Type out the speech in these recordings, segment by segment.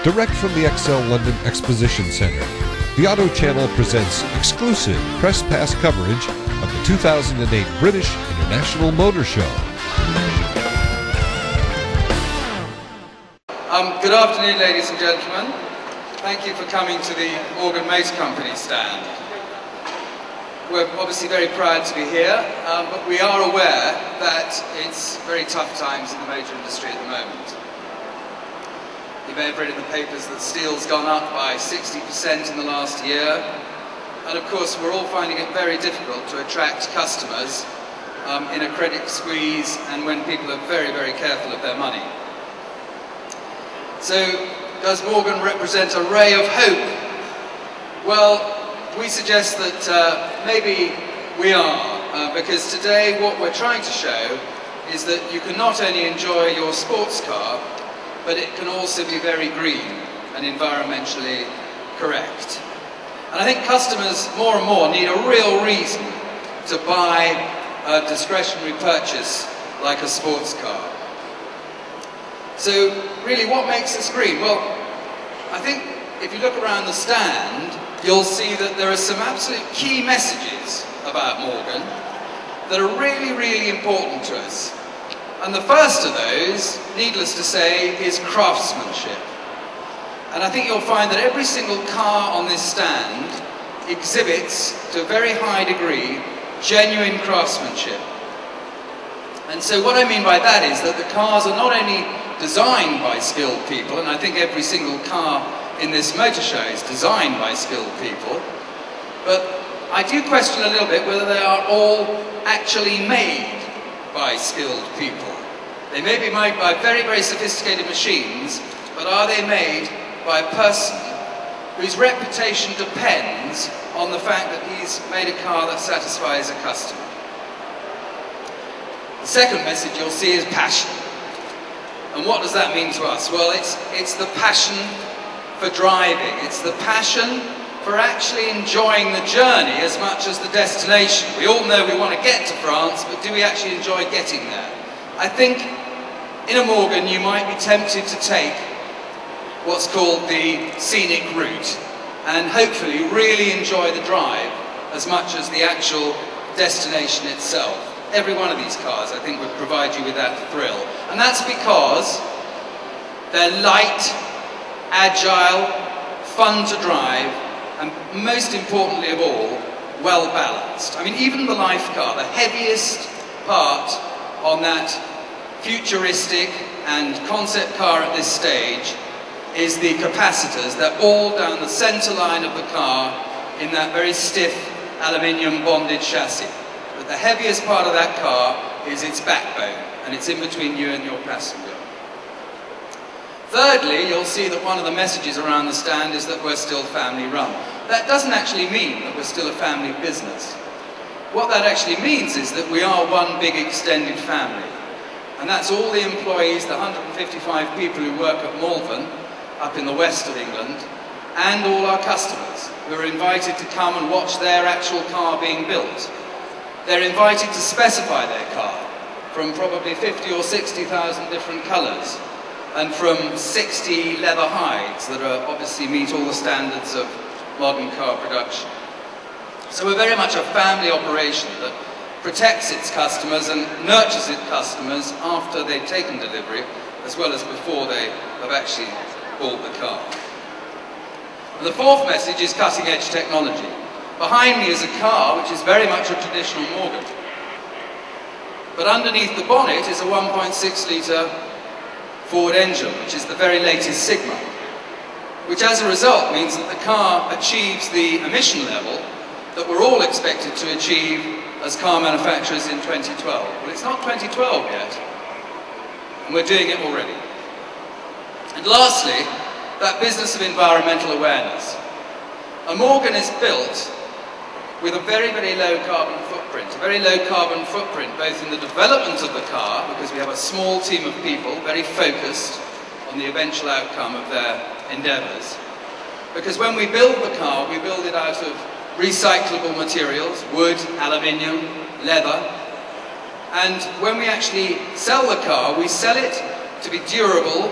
Direct from the XL London Exposition Centre, the Auto Channel presents exclusive press pass coverage of the 2008 British International Motor Show. Good afternoon, ladies and gentlemen. Thank you for coming to the Morgan Motor Company stand. We're obviously very proud to be here, but we are aware that it's very tough times in the motor industry at the moment. You may have read in the papers that steel's gone up by 60% in the last year, and of course we're all finding it very difficult to attract customers in a credit squeeze and when people are very, very careful of their money. So, does Morgan represent a ray of hope? Well, we suggest that maybe we are, because today what we're trying to show is that you can not only enjoy your sports car, but it can also be very green and environmentally correct. And I think customers more and more need a real reason to buy a discretionary purchase like a sports car. So really, what makes us green? Well, I think if you look around the stand, you'll see that there are some absolute key messages about Morgan that are really, really important to us. And the first of those, needless to say, is craftsmanship. And I think you'll find that every single car on this stand exhibits, to a very high degree, genuine craftsmanship. And so what I mean by that is that the cars are not only designed by skilled people, and I think every single car in this motor show is designed by skilled people, but I do question a little bit whether they are all actually made by skilled people. They may be made by very, very sophisticated machines, but are they made by a person whose reputation depends on the fact that he's made a car that satisfies a customer? The second message you'll see is passion. And what does that mean to us? Well, it's the passion for driving. It's the passion for actually enjoying the journey as much as the destination. We all know we want to get to France, but do we actually enjoy getting there? I think in a Morgan you might be tempted to take what's called the scenic route and hopefully really enjoy the drive as much as the actual destination itself. Every one of these cars, I think, would provide you with that thrill. And that's because they're light, agile, fun to drive, and most importantly of all, well balanced. I mean, even the life car, the heaviest part on that futuristic and concept car at this stage is the capacitors. They're all down the center line of the car in that very stiff aluminium bonded chassis. But the heaviest part of that car is its backbone, and it's in between you and your passenger. Thirdly, you'll see that one of the messages around the stand is that we're still family run. That doesn't actually mean that we're still a family business. What that actually means is that we are one big extended family. And that's all the employees, the 155 people who work at Malvern, up in the west of England, and all our customers who are invited to come and watch their actual car being built. They're invited to specify their car from probably 50 or 60,000 different colours and from 60 leather hides that are obviously meet all the standards of modern car production. So we're very much a family operation that protects its customers and nurtures its customers after they've taken delivery as well as before they have actually bought the car. And the fourth message is cutting-edge technology. Behind me is a car which is very much a traditional Morgan. But underneath the bonnet is a 1.6 litre Ford engine, which is the very latest Sigma, which as a result means that the car achieves the emission level that we're all expected to achieve as car manufacturers in 2012. Well, it's not 2012 yet, and we're doing it already. And lastly, that business of environmental awareness. A Morgan is built with a very, very low carbon footprint. A very low carbon footprint both in the development of the car, because we have a small team of people very focused on the eventual outcome of their endeavours. Because when we build the car, we build it out of recyclable materials, wood, aluminium, leather. And when we actually sell the car, we sell it to be durable,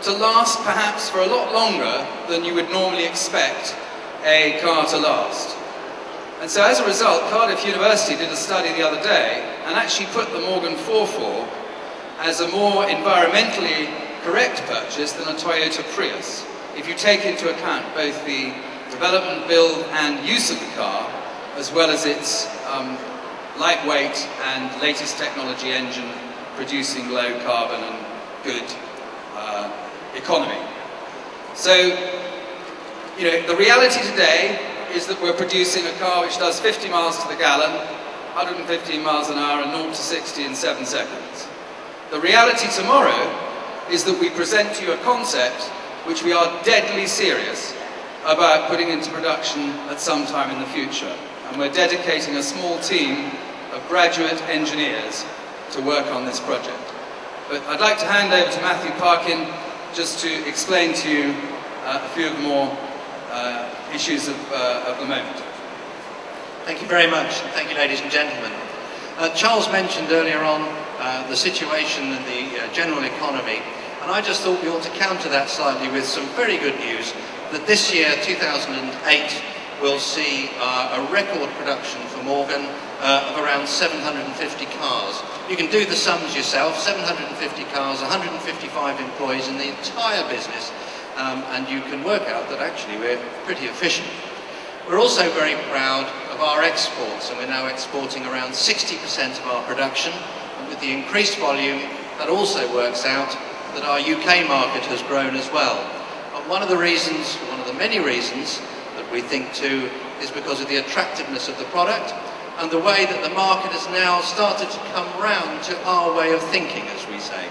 to last perhaps for a lot longer than you would normally expect a car to last. And so as a result, Cardiff University did a study the other day and actually put the Morgan 4.4 as a more environmentally correct purchase than a Toyota Prius, if you take into account both the development, build and use of the car, as well as its lightweight and latest technology engine producing low carbon and good economy. So, you know, the reality today is that we're producing a car which does 50 miles to the gallon, 115 miles an hour and 0 to 60 in 7 seconds. The reality tomorrow is that we present to you a concept which we are deadly serious about putting into production at some time in the future. And we're dedicating a small team of graduate engineers to work on this project. But I'd like to hand over to Matthew Parkin just to explain to you a few of the more issues of the moment. Thank you very much, and thank you, ladies and gentlemen. Charles mentioned earlier on the situation in the general economy, and I just thought we ought to counter that slightly with some very good news, that this year, 2008, will see a record production for Morgan of around 750 cars. You can do the sums yourself, 750 cars, 155 employees in the entire business, and you can work out that actually we're pretty efficient. We're also very proud of our exports, and we're now exporting around 60% of our production, and with the increased volume, that also works out that our UK market has grown as well. And one of the reasons, one of the many reasons that we think too, is because of the attractiveness of the product and the way that the market has now started to come round to our way of thinking, as we say.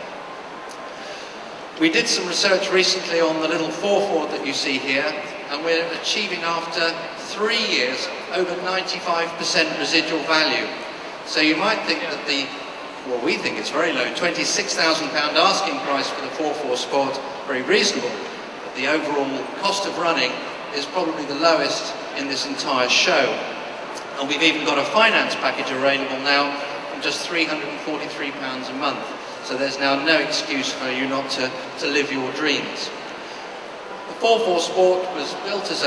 We did some research recently on the little 4.4 that you see here, and we're achieving after 3 years over 95% residual value. So you might think that well, we think it's very low, £26,000 asking price for the 4.4 Sport, very reasonable, but the overall cost of running is probably the lowest in this entire show. And we've even got a finance package available now from just £343 a month. So there's now no excuse for you not to live your dreams. The 4.4 Sport was built as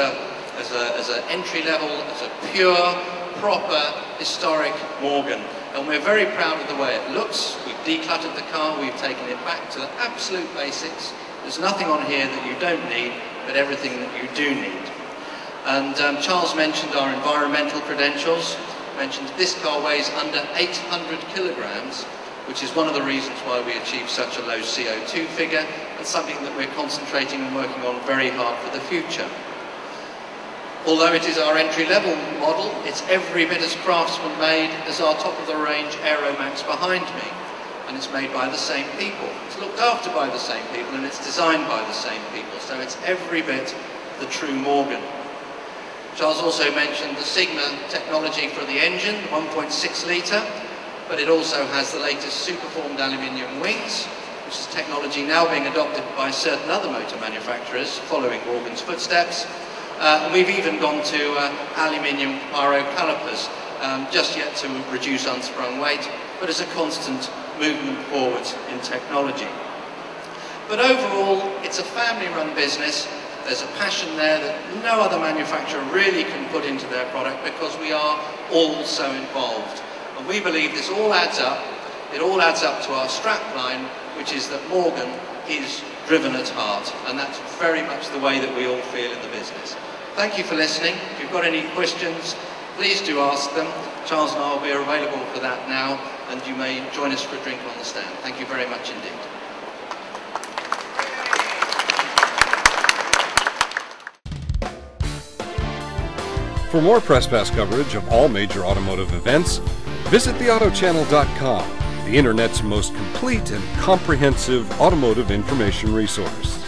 an entry level, as a pure, proper, historic Morgan. And we're very proud of the way it looks. We've decluttered the car, we've taken it back to the absolute basics. There's nothing on here that you don't need, but everything that you do need. And Charles mentioned our environmental credentials, mentioned this car weighs under 800 kilograms, which is one of the reasons why we achieve such a low CO2 figure, and something that we're concentrating and working on very hard for the future. Although it is our entry-level model, it's every bit as craftsman-made as our top-of-the-range Aeromax behind me. And it's made by the same people. It's looked after by the same people, and it's designed by the same people. So it's every bit the true Morgan. Charles also mentioned the Sigma technology for the engine, the 1.6 litre, but it also has the latest superformed aluminium wings, which is technology now being adopted by certain other motor manufacturers following Morgan's footsteps. We've even gone to aluminium pyro calipers, just yet to reduce unsprung weight, but as a constant movement forward in technology. But overall, it's a family-run business. There's a passion there that no other manufacturer really can put into their product because we are all so involved. And we believe this all adds up. It all adds up to our strapline, which is that Morgan is driven at heart, and that's very much the way that we all feel in the business. Thank you for listening. If you've got any questions, please do ask them. Charles and I will be available for that now, and you may join us for a drink on the stand. Thank you very much indeed. For more press pass coverage of all major automotive events, visit theautochannel.com, the internet's most complete and comprehensive automotive information resource.